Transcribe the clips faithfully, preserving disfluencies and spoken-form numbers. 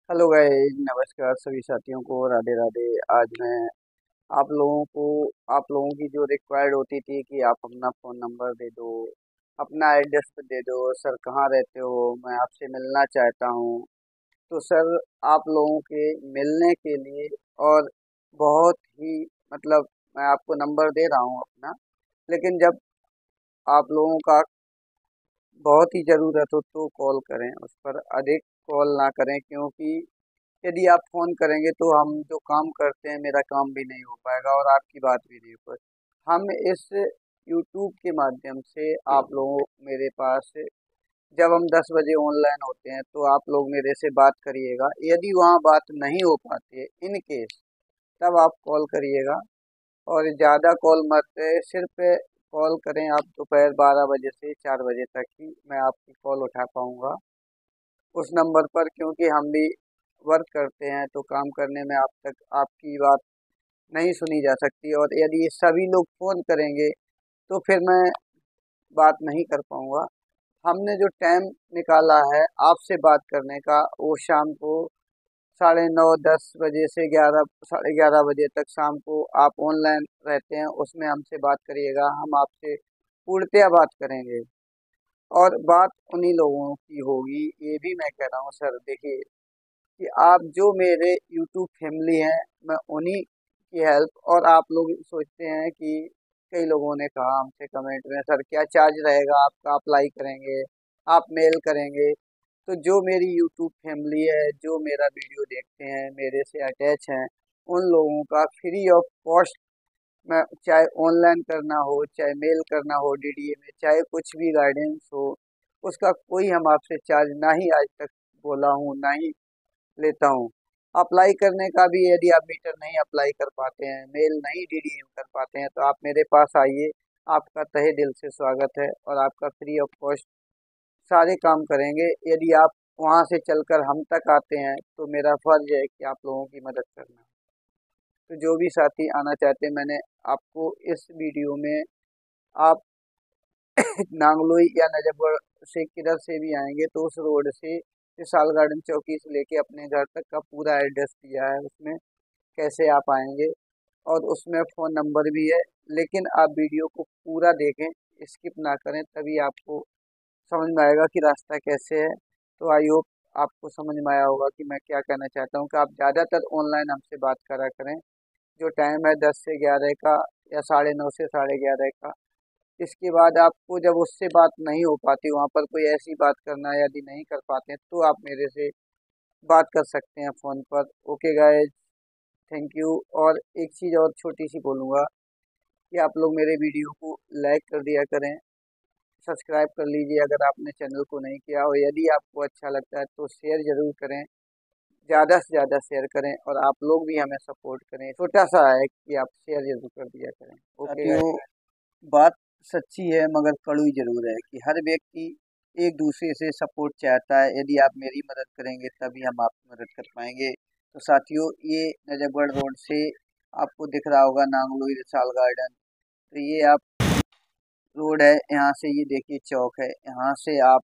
Hello guys, नमस्कार सभी साथियों को, राधे राधे। आज मैं आप लोगों को आप लोगों की जो रिक्वायर्ड होती थी कि आप अपना फ़ोन नंबर दे दो, अपना एड्रेस दे दो, सर कहाँ रहते हो, मैं आपसे मिलना चाहता हूँ। तो सर, आप लोगों के मिलने के लिए और बहुत ही मतलब मैं आपको नंबर दे रहा हूँ अपना, लेकिन जब आप लोगों का बहुत ही ज़रूरत हो तो कॉल करें, उस पर अधिक कॉल ना करें, क्योंकि यदि आप फ़ोन करेंगे तो हम जो काम करते हैं मेरा काम भी नहीं हो पाएगा और आपकी बात भी नहीं हो पाएगी। हम इस यूट्यूब के माध्यम से आप लोगों मेरे पास जब हम दस बजे ऑनलाइन होते हैं तो आप लोग मेरे से बात करिएगा। यदि वहाँ बात नहीं हो पाती है इन केस, तब आप कॉल करिएगा और ज़्यादा कॉल मत, सिर्फ कॉल करें आप दोपहर बारह बजे से चार बजे तक ही मैं आपकी कॉल उठा पाऊँगा उस नंबर पर, क्योंकि हम भी वर्क करते हैं तो काम करने में आप तक आपकी बात नहीं सुनी जा सकती, और यदि सभी लोग फ़ोन करेंगे तो फिर मैं बात नहीं कर पाऊँगा। हमने जो टाइम निकाला है आपसे बात करने का, वो शाम को साढ़े नौ दस बजे से ग्यारह साढ़े ग्यारह बजे तक शाम को आप ऑनलाइन रहते हैं, उसमें हमसे बात करिएगा। हम आपसे पूर्णतया बात करेंगे और बात उन्हीं लोगों की होगी। ये भी मैं कह रहा हूँ सर, देखिए कि आप जो मेरे यूट्यूब फैमिली हैं, मैं उन्हीं की हेल्प, और आप लोग सोचते हैं कि कई लोगों ने कहा हमसे कमेंट में, सर क्या चार्ज रहेगा आपका, अप्लाई करेंगे, आप मेल करेंगे। तो जो मेरी यूट्यूब फैमिली है, जो मेरा वीडियो देखते हैं, मेरे से अटैच हैं, उन लोगों का फ्री ऑफ कॉस्ट, मैं चाहे ऑनलाइन करना हो, चाहे मेल करना हो डीडीए में, चाहे कुछ भी गाइडेंस हो, उसका कोई हम आपसे चार्ज ना ही आज तक बोला हूँ, ना ही लेता हूँ। अप्लाई करने का भी यदि आप मीटर नहीं अप्लाई कर पाते हैं, मेल नहीं डीडीएम कर पाते हैं, तो आप मेरे पास आइए, आपका तहे दिल से स्वागत है और आपका फ्री ऑफ कॉस्ट सारे काम करेंगे। यदि आप वहाँ से चलकर हम तक आते हैं तो मेरा फर्ज है कि आप लोगों की मदद करना। तो जो भी साथी आना चाहते हैं, मैंने आपको इस वीडियो में, आप नांगलोई या नजफगढ़ से किधर से भी आएंगे तो उस रोड से विशाल गार्डन चौकी से लेके अपने घर तक का पूरा एड्रेस दिया है, उसमें कैसे आप आएंगे और उसमें फ़ोन नंबर भी है। लेकिन आप वीडियो को पूरा देखें, स्किप ना करें, तभी आपको समझ में आएगा कि रास्ता कैसे है। तो आई होप आपको समझ में आया होगा कि मैं क्या कहना चाहता हूँ, कि आप ज़्यादातर ऑनलाइन हमसे बात करा करें। जो टाइम है दस से ग्यारह का या साढ़े नौ से साढ़े ग्यारह का, इसके बाद आपको जब उससे बात नहीं हो पाती, वहाँ पर कोई ऐसी बात करना यदि नहीं कर पाते हैं, तो आप मेरे से बात कर सकते हैं फ़ोन पर। Okay guys, thank you. और एक चीज़ और छोटी सी बोलूँगा कि आप लोग मेरे वीडियो को लाइक कर दिया करें, सब्सक्राइब कर लीजिए अगर आपने चैनल को नहीं किया, और यदि आपको अच्छा लगता है तो शेयर ज़रूर करें, ज़्यादा से ज़्यादा शेयर करें, और आप लोग भी हमें सपोर्ट करें। छोटा सा है कि आप शेयर ज़रूर कर दिया करें। ओके गाइस, बात सच्ची है मगर कड़वी ज़रूर है कि हर व्यक्ति एक दूसरे से सपोर्ट चाहता है। यदि आप मेरी मदद करेंगे तभी हम आपकी मदद कर पाएंगे। तो साथियों, ये नजफगढ़ रोड से आपको दिख रहा होगा नांगलोई विशाल गार्डन, तो ये आप रोड है, यहाँ से ये देखिए चौक है, यहाँ से आप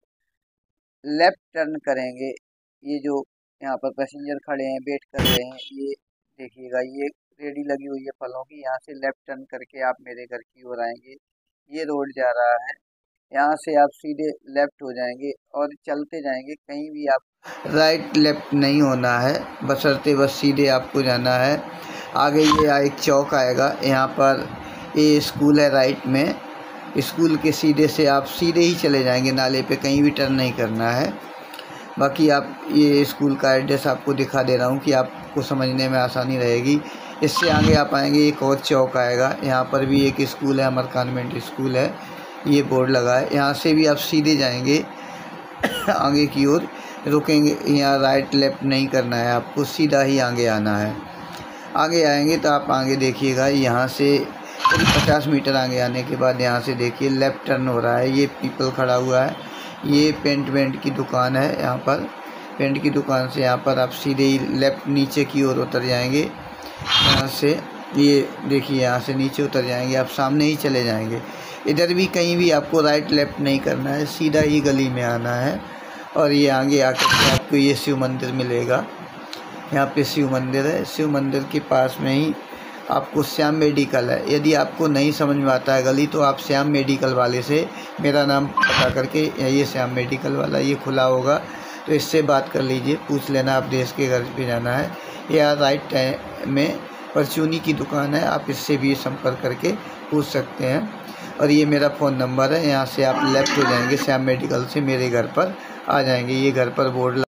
लेफ्ट टर्न करेंगे। ये जो यहाँ पर पैसेंजर खड़े हैं, वेट कर रहे हैं, ये देखिएगा, ये रेडी लगी हुई है फलों की। यहाँ से लेफ्ट टर्न करके आप मेरे घर की ओर आएंगे, ये रोड जा रहा है, यहाँ से आप सीधे लेफ्ट हो जाएंगे और चलते जाएंगे, कहीं भी आप राइट लेफ्ट नहीं होना है, बशर्ते बस सीधे आपको जाना है। आगे ये एक चौक आएगा, यहाँ पर ये स्कूल है राइट में, स्कूल के सीधे से आप सीधे ही चले जाएंगे, नाले पे कहीं भी टर्न नहीं करना है। बाकी आप ये स्कूल का एड्रेस आपको दिखा दे रहा हूँ कि आपको समझने में आसानी रहेगी। इससे आगे आप आएंगे, एक और चौक आएगा, यहाँ पर भी एक स्कूल है, अमर कॉन्वेंट स्कूल है, ये बोर्ड लगा है। यहाँ से भी आप सीधे जाएंगे आगे की ओर, रुकेंगे, यहाँ राइट लेफ्ट नहीं करना है, आपको सीधा ही आगे आना है। आगे आएंगे तो आप आगे देखिएगा, यहाँ से करीब पचास मीटर आगे आने के बाद यहाँ से देखिए लेफ़्ट टर्न हो रहा है, ये पीपल खड़ा हुआ है, ये पेंट वेंट की दुकान है। यहाँ पर पेंट की दुकान से यहाँ पर आप सीधे ही लेफ़्ट नीचे की ओर उतर जाएंगे। यहाँ से ये देखिए, यहाँ से नीचे उतर जाएंगे, आप सामने ही चले जाएंगे। इधर भी कहीं भी आपको राइट लेफ़्ट नहीं करना है, सीधा ही गली में आना है। और ये आगे आकर के आपको ये शिव मंदिर मिलेगा, यहाँ पे शिव मंदिर है। शिव मंदिर के पास में ही आपको श्याम मेडिकल है। यदि आपको नहीं समझ में आता है गली तो आप श्याम मेडिकल वाले से मेरा नाम पता करके, ये श्याम मेडिकल वाला ये खुला होगा तो इससे बात कर लीजिए, पूछ लेना आप देश के घर पे जाना है या राइट टाइम में परचूनी की दुकान है, आप इससे भी संपर्क करके पूछ सकते हैं। और ये मेरा फ़ोन नंबर है, यहाँ से आप लेफ़्ट हो जाएंगे श्याम मेडिकल से मेरे घर पर आ जाएंगे। ये घर पर बोर्ड